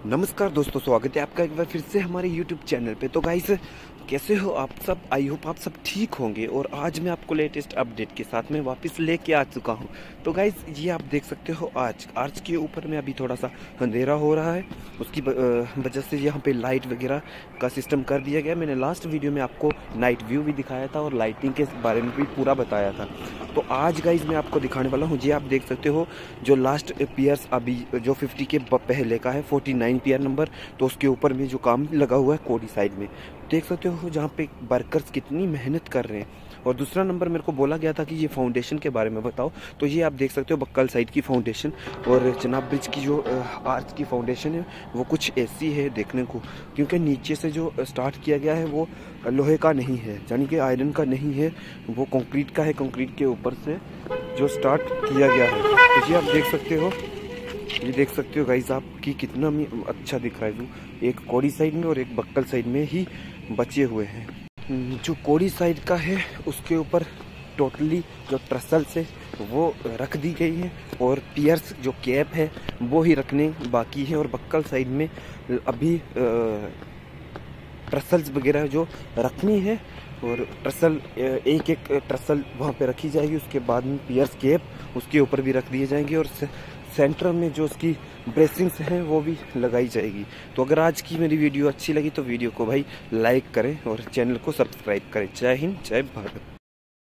नमस्कार दोस्तों, स्वागत है आपका एक बार फिर से हमारे YouTube चैनल पे। तो गाइस, कैसे हो आप सब? आई होप आप सब ठीक होंगे। और आज मैं आपको लेटेस्ट अपडेट के साथ में वापस लेके आ चुका हूँ। तो गाइस, ये आप देख सकते हो आर्च के ऊपर में अभी थोड़ा सा अंधेरा हो रहा है, उसकी वजह से यहाँ पे लाइट वगैरह का सिस्टम कर दिया गया। मैंने लास्ट वीडियो में आपको नाइट व्यू भी दिखाया था और लाइटिंग के बारे में भी पूरा बताया था। तो आज गाइस मैं आपको दिखाने वाला हूँ, ये आप देख सकते हो जो लास्ट पियर्स अभी जो 50 के पहले का है, 49 पियर नंबर। तो उसके ऊपर में जो काम लगा हुआ है कोडी साइड में, देख सकते हो जहाँ पे वर्कर्स कितनी मेहनत कर रहे हैं। और दूसरा नंबर मेरे को बोला गया था कि ये फाउंडेशन के बारे में बताओ, तो ये आप देख सकते हो बक्कल साइड की फाउंडेशन। और चनाब ब्रिज की जो आर्च की फाउंडेशन है वो कुछ ऐसी है देखने को, क्योंकि नीचे से जो स्टार्ट किया गया है वो लोहे का नहीं है, यानी कि आयरन का नहीं है, वो कंक्रीट का है। कंक्रीट के ऊपर से जो स्टार्ट किया गया है, तो ये आप देख सकते हो। ये देख सकते हो गाइस आप कि कितना अच्छा दिख रहा है व्यू। एक कोडी साइड में और एक बक्कल साइड में ही बचे हुए हैं। जो कोडी साइड का है उसके ऊपर टोटली जो ट्रसल्स है वो रख दी गई है, और पियर्स जो कैप है वो ही रखने बाकी है। और बक्कल साइड में अभी ट्रसल्स वगैरह जो रखनी है, और ट्रसल एक एक ट्रसल वहाँ पे रखी जाएगी। उसके बाद में पियर्स कैप उसके ऊपर भी रख दिए जाएंगे, और सेंटर में जो उसकी ब्रेसिंग्स हैं वो भी लगाई जाएगी। तो अगर आज की मेरी वीडियो अच्छी लगी तो वीडियो को भाई लाइक करें और चैनल को सब्सक्राइब करें। जय हिंद, जय भारत।